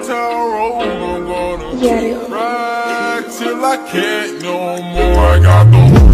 town road, I'm gonna Diario. ride till I can't no more. I got the